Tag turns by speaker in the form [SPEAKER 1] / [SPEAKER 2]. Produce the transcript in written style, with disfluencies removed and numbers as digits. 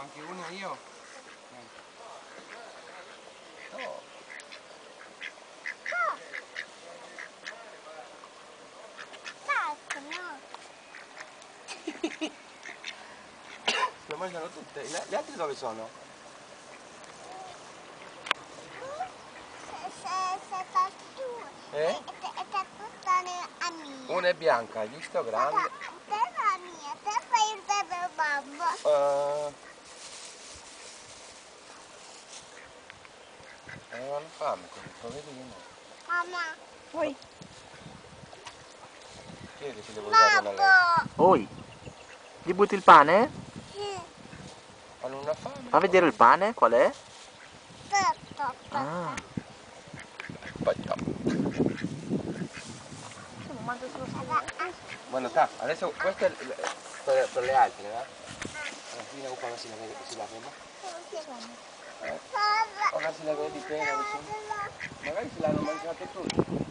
[SPEAKER 1] Anche uno io?
[SPEAKER 2] No. Lo mangiano tutte. Le altre dove sono? Eh? Una è bianca, hai visto? Grande.
[SPEAKER 3] Te fai il bebe babbo.
[SPEAKER 2] Avevano fame, poverino.
[SPEAKER 3] Mamma.
[SPEAKER 4] Oi.
[SPEAKER 2] Chi è che se le vuoi dare una lei?
[SPEAKER 3] Babbo.
[SPEAKER 4] Oi. Gli butti il pane?
[SPEAKER 3] Sì.
[SPEAKER 2] Hanno una fame.
[SPEAKER 4] Fa vedere il pane, qual è?
[SPEAKER 3] Aspetta.
[SPEAKER 4] Ah.
[SPEAKER 2] Aspetta.
[SPEAKER 4] Mangio solo
[SPEAKER 2] Bueno, está. Adesso questo è per le altre, eh? Alla fine un po' si la vede, si la vede. Ora si la vede bene, magari se l'hanno mangiato tutti.